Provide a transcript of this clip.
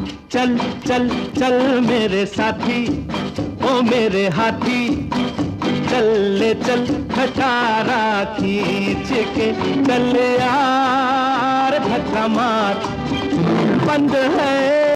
चल चल चल मेरे साथी, ओ मेरे हाथी, चल ले चल खटारा खींच के, चल यार धक्का मार, बंद है